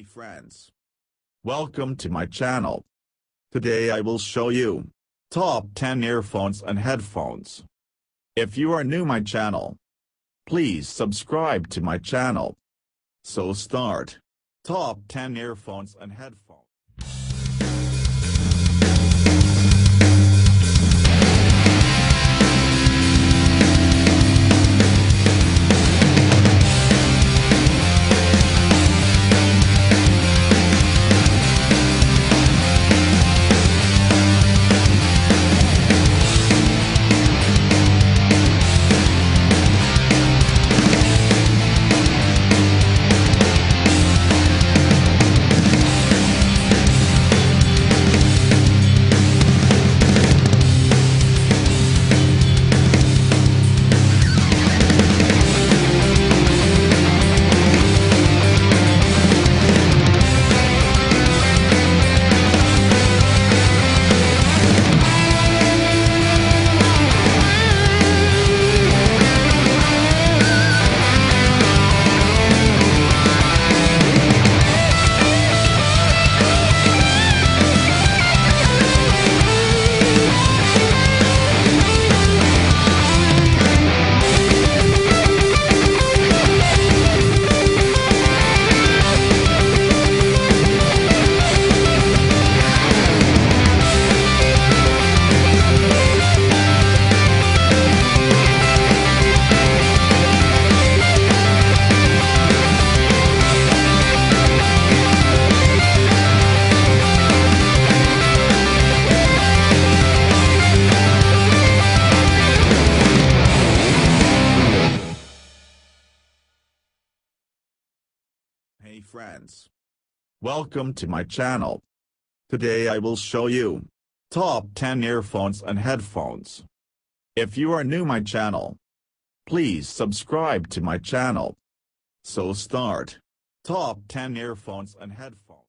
Hey friends. Welcome to my channel. Today I will show you top 10 earphones and headphones. If you are new my channel, please subscribe to my channel. So start. Top 10 earphones and headphones. Hey friends. Welcome to my channel. Today I will show you top 10 earphones and headphones. If you are new my channel, please subscribe to my channel. So start. Top 10 earphones and headphones.